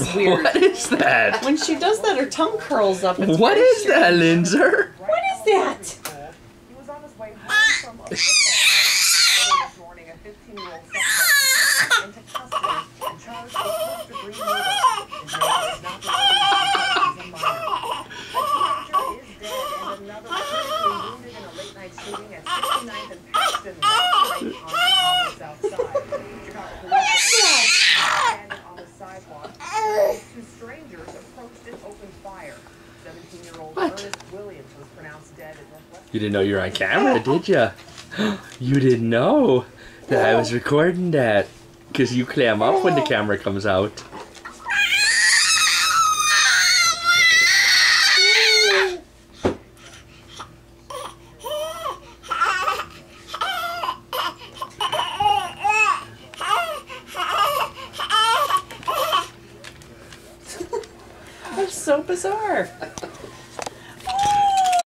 weird. What is that? When she does that, her tongue curls up. It's What very is that, strange. Lindsay? What is that? He was on his way home from a football game this morning. A 15-year-old suspect into custody and charged with first-degree murder. His name is not released because he's a minor. A teenager is dead and another critically wounded in a late-night shooting at 69th and Paxton last night on Chicago's outside. Chicago police standing on the sidewalk. Two strangers approached and opened fire. 17-year-old Ernest Williams was pronounced dead at Northwest. You didn't know you were on camera, did you? You didn't know that I was recording that. Because you clam up when the camera comes out. That's so bizarre.